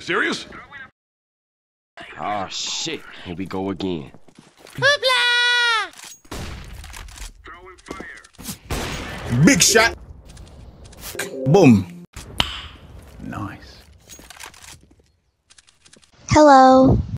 serious? Oh shit, here we go again. Hoopla! Big shot. Boom. Nice. Hello.